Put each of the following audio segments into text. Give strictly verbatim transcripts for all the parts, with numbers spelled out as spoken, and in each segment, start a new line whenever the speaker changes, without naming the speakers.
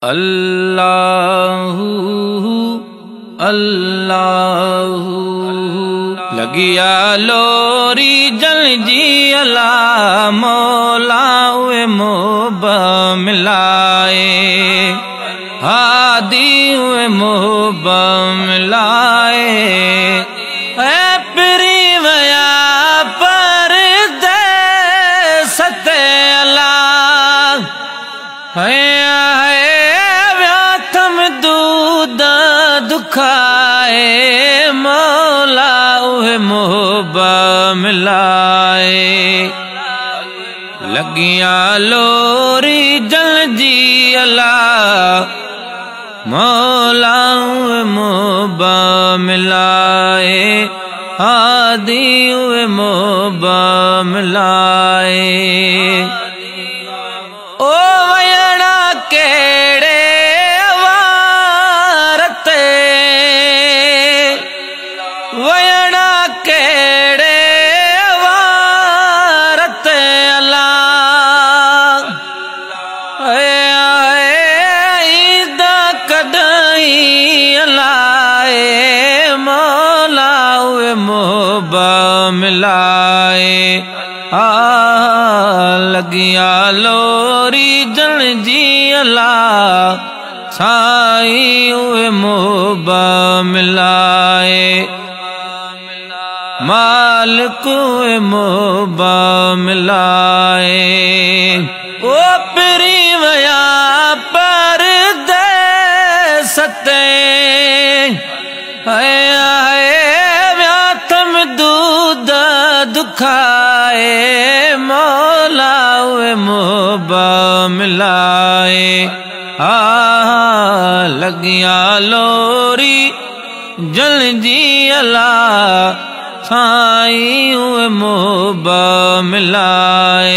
अल्लाहु अल्लाहु लगिया लोरी जल जी अल्लाह मौला उए मोहब मिलाए हादी उए मोहब मिलाए ऐ पिरी वया पर दे सते अल्लाह है दूध दुखाए मौला उहे मोहब मिलाए लगिया लोरी जल जी अल्लाह मौला उहे मोहब मिलाए हादी उहे मोहब मिलाए ओ वयना केड़े वयना केड़े वारत अल्लाह ईद कदई अल्लाह मौला उए मोहब मिलाए आ लगिया लोरी जल जी अल्लाह साई उए मोहब मिलाए मालिक उए मोहब मिलाए ओ पिरी वया पर दे सते है व्याथम दूध दुखाए मौला उए मोहब मिलाए आ लगिया लोरी जल जी अल्लाह साई उए मोहब मिलाए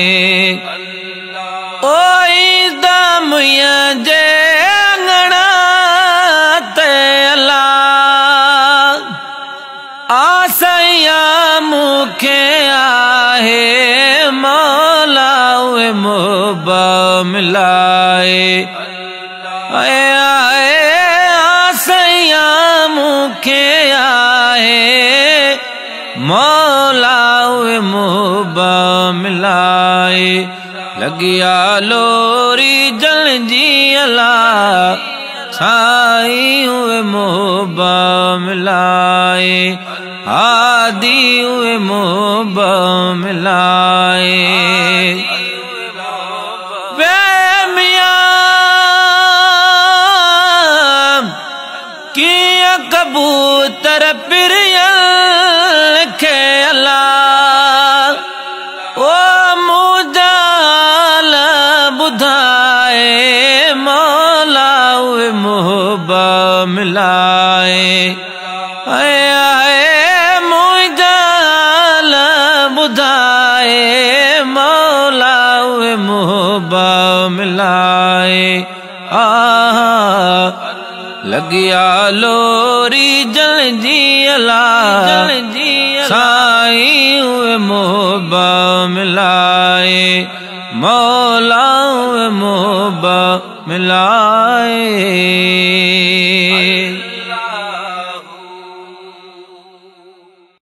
ओ ईदा मुया जे अंगना ते अल्लाह आसैया मुखे आहे मौला उए मोहब मिलाए आए आए आसैया मुखे आहे मौला उए मोहब मिलाए लगिया लोरी जल जी अल्लाह साई उए मोहब मिलाए हादी उए मोहब मिलाए वे मियां किया कबूतर पिरियल के अल्लाह ओ मुजाल बुधाए मौला उए मोहब मिलाए आए आए मुजाल बुधाए मौला उए मोहब मिलाए आ लगिया लोरी जल जी अल्लाह साई उए मोहब मिलाए मौला उए मोहब मिलाए।